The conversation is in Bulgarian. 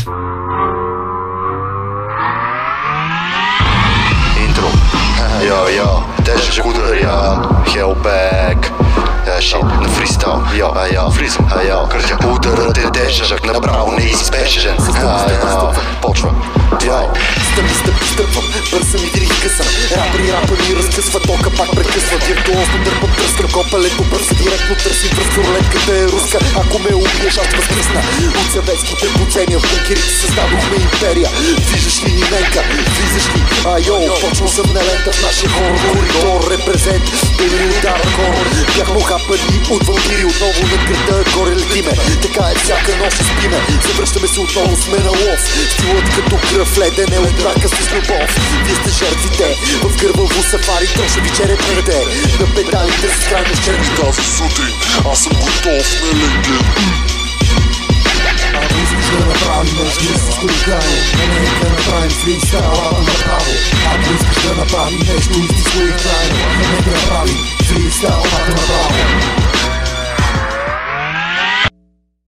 Intro. Ja, тежък удар, Hellback. Shit, на фристайл, влизам, ударът е тежък, направо неизбежен. Почва. Стъпвам, бързам и дрих късам. Рапъри разкъсва, тока пак прекъсва. Виртуозно дърпам тръска, копа леко бърза, директно търсим връзка. Рулетката е руска, ако ме убиеш, аз възкръсна. От съветските поцения в бункерите създадохме империя. Виждаш ли ни менка, влизаш ли? Почвам съм на лента в нашия хорор коридор. Репрезент, били удар хорор. Бяхме хапани от вампири, отново на града горе летиме. Така е всяка нощ спиме, завръщаме се отново, сме на лов. Стилът като кръв, ледене от рака с любов. Вие сте жертвите, в гърбаво сафари, трошеви черепите. На педалите с крайна с черни. Тази сутрин аз съм готов на ленген. Ако искаш да направим нещо с край, нека направим фристайл направо. Ако искаш да направим нещо истинско и крайно, нека направим